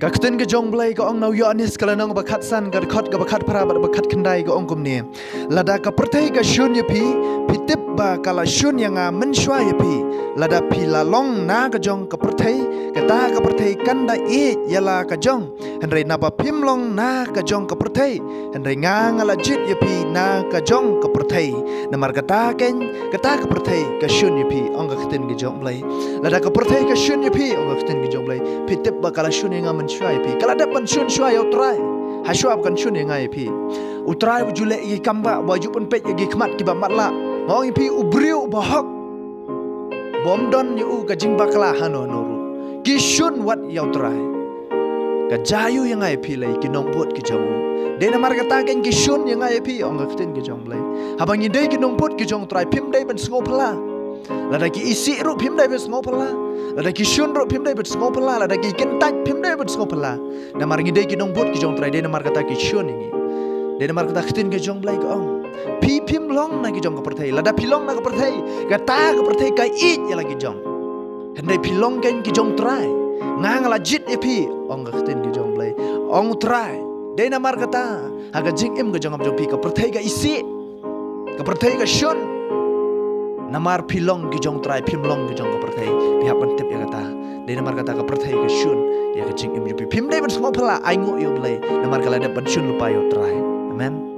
Kakten ke jong blai ka ong nau yo anis kala nong bakat san ka khot ka bakat para bakat kendai ka ong kumni lada ka pertai ka shun ye pi tip ba kala shun yang a men shwa ye pi lada pi la long na ka jong ka pertai ka ta ka pertai kanda e yala ka jong henry na ba pim long na ka jong ka pertai henry nga ngala jit ye pi na ka jong ka pertai na mar ka ta ka pertai ka shun ye pi ong ka kten ke jong blai lada ka pertai ka shun ye pi ong ka kten ke jong blai tip ba kala shun yang a men shwa ye pi kala da ban shun shwa yo trai ha shwa kan shun yang a ye pi utrai bu jule ye kamba ba ju pun pet ye khmat ki ba matla ngong ye pi ubriu ba hok bom don yu ka jing bakla hano noru ki shun wat yo trai ka jayu yang a ye pi lai ki nong bot ki jamu de na mar ka ta ken ki shun yang a ye pi ong ka kten ki jong blai habang ye dei ki nong bot ki jong trai pim dei ban sngo phala lada ki isi ru pim dai ban sngo phala lada ki shun ru pim dai ban sngo phala lada ki kentat pim dai ban sngo phala na mar ngi dei ki nong bot ki jong trai de na mar ka ta ki shun ngi de na mar ka ta kten ki jong blai ka ong pi pim long na ki jong ka perthai lada pilong na ka perthai ka ta ka perthai ka it ya lagi jong hendai pilong ken ki jong trai ngang la jit e pi ong ka kten ki jong blai ong trai de na mar ka ta ha ka jing im ka jong am jong pi ka perthai ka isi ka perthai ka shun namar pilong ki jong trai pim long ki jong ka perthai pihak pentip ya kata de namar kata ka perthai ka shun ya ka jing im ju pi pim dai ban small phala ai ngo yo blai namar kala da ban shun lupa yo trai amen.